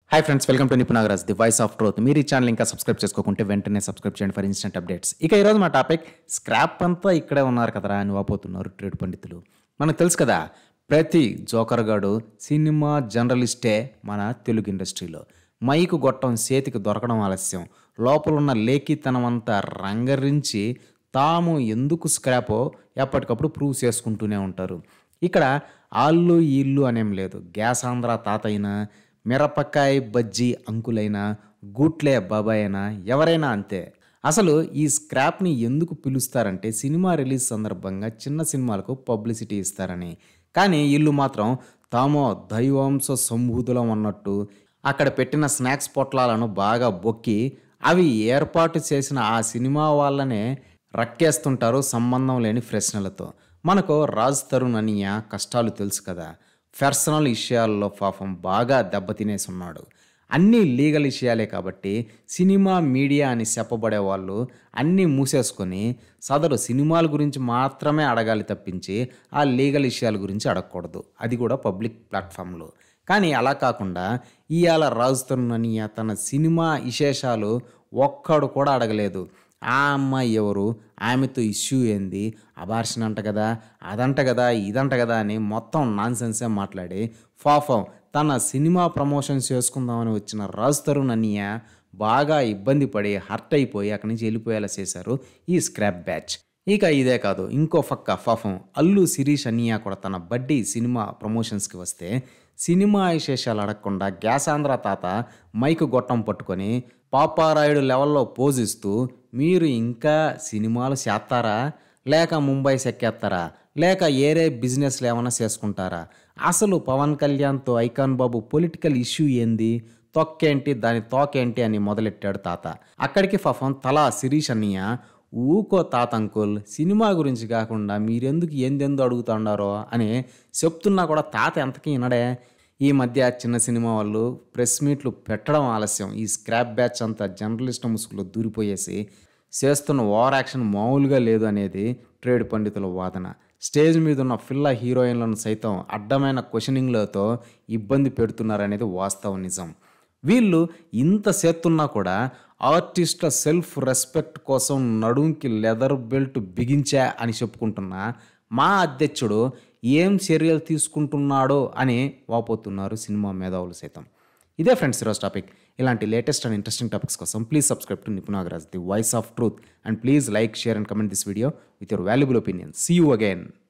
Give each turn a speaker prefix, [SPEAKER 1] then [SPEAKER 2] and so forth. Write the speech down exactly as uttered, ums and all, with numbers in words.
[SPEAKER 1] Hi friends, welcome to Nipunagaraj the voice of truth. మీరు ఈ channel ఇంకా సబ్స్క్రైబ్ చేసుకోకుంటే వెంటనే సబ్స్క్రైబ్ చేయండి ఫర్ ఇన్స్టెంట్ అప్డేట్స్. ఇక ఈరోజు మా టాపిక్ స్క్రాప్ అంతా ఇక్కడే ఉన్నారు కదరా అని వాపోతున్నారు ట్రేడ్ పండితులు. మనకు తెలుసు కదా, ప్రతి జోకర్గాడు సినిమా జర్నలిస్టే మన తెలుగు ఇండస్ట్రీలో. మైకు గొట్టం చేతికి దొరకడం ఆలస్యం, లోపలున్న లేఖితనం అంతా రంగరించి తాము ఎందుకు స్క్రాపో ఎప్పటికప్పుడు ప్రూవ్ చేసుకుంటూనే ఉంటారు. ఇక్కడ ఆళ్ళు ఈళ్ళు అనేం లేదు. గ్యాస్ ఆంధ్ర తాతైనా, మిరపకాయ బజ్జీ అంకులైనా, గూట్లే బాబాయ్ అయినా ఎవరైనా అంతే. అసలు ఈ స్క్రాప్ని ఎందుకు పిలుస్తారంటే సినిమా రిలీజ్ సందర్భంగా చిన్న సినిమాలకు పబ్లిసిటీ ఇస్తారని. కానీ వీళ్ళు మాత్రం తామో దైవాంశ సంభూతులం అన్నట్టు అక్కడ పెట్టిన స్నాక్స్ పొట్లాలను బాగా బొక్కి అవి ఏర్పాటు చేసిన ఆ సినిమా వాళ్ళనే రక్కేస్తుంటారు సంబంధం లేని ప్రశ్నలతో. మనకు రాజ్ తరుణ్ అనియ కష్టాలు తెలుసు కదా. పర్సనల్ విషయాల్లో పాపం బాగా దెబ్బతినేసి ఉన్నాడు. అన్నీ లీగల్ విషయాలే కాబట్టి సినిమా మీడియా అని చెప్పబడే వాళ్ళు అన్నీ మూసేసుకొని సదరు సినిమాల గురించి మాత్రమే అడగాలి తప్పించి ఆ లీగల్ విషయాల గురించి అడగకూడదు, అది కూడా పబ్లిక్ ప్లాట్ఫామ్లో. కానీ అలా కాకుండా ఇవాళ రాజ్ తరుణ్ అనియ తన సినిమా విశేషాలు ఒక్కడు కూడా అడగలేదు. ఆ అమ్మాయి ఎవరు, ఆమెతో ఇష్యూ ఏంది, అబార్షన్ అంట కదా, అదంట కదా, ఇదంట కదా అని మొత్తం నాన్సెన్సే మాట్లాడి పాపం తన సినిమా ప్రమోషన్ చేసుకుందామని వచ్చిన రాజ్ తరుణ్ అనియ బాగా ఇబ్బంది పడి హర్ట్ అయిపోయి అక్కడి నుంచి వెళ్ళిపోయేలా చేశారు ఈ స్క్రాప్ బ్యాచ్. ఇక ఇదే కాదు, ఇంకో పక్క పాపం అల్లు శిరీష్ అనియ కూడా తన బడ్డీ సినిమా ప్రమోషన్స్కి వస్తే సినిమా విశేషాలు అడగకుండా గ్యాస్ ఆంధ్ర తాత మైకు గొట్టం పట్టుకొని పాపారాయుడు లెవెల్లో పోజిస్తూ మీరు ఇంకా సినిమాలు చేస్తారా, లేక ముంబై సెక్కేస్తారా, లేక ఏరే బిజినెస్లు ఏమైనా చేసుకుంటారా, అసలు పవన్ కళ్యాణ్తో ఐకాన్ బాబు పొలిటికల్ ఇష్యూ ఏంది, తొక్కేంటి, దాని తోకేంటి అని మొదలెట్టాడు తాత. అక్కడికి పాపం తలా శిరీష్ అన్నయ్య ఊకో తాత అంకుల్, సినిమా గురించి కాకుండా మీరెందుకు ఏందెందు అడుగుతున్నారో అని చెప్తున్నా కూడా తాత ఎంతకీ వినడే. ఈ మధ్య చిన్న సినిమా వాళ్ళు ప్రెస్ మీట్లు పెట్టడం ఆలస్యం. ఈ స్క్రాప్ బ్యాచ్ అంతా జర్నలిస్ట్ ముసుగులో దూరిపోయేసి చేస్తున్న ఓవర్ యాక్షన్ మామూలుగా లేదు అనేది ట్రేడ్ పండితుల వాదన. స్టేజ్ మీద ఉన్న ఫిల్లా హీరోయిన్లను సైతం అడ్డమైన క్వశ్చనింగ్లతో ఇబ్బంది పెడుతున్నారనేది వాస్తవ నిజం. వీళ్ళు ఇంత చేస్తున్నా కూడా ఆర్టిస్టుల సెల్ఫ్ రెస్పెక్ట్ కోసం నడుంకి లెదర్ బెల్ట్ బిగించా అని చెప్పుకుంటున్నా మా అధ్యక్షుడు ఏం చర్యలు తీసుకుంటున్నాడో అని వాపోతున్నారు సినిమా మేధావులు సైతం. ఇదే ఫ్రెండ్స్ ఈరోజు టాపిక్. ఇలాంటి లేటెస్ట్ అండ్ ఇంట్రెస్టింగ్ టాపిక్స్ కోసం please subscribe to Nipunagaraj the voice of truth and please like, share and comment this video with your valuable opinion. See you again.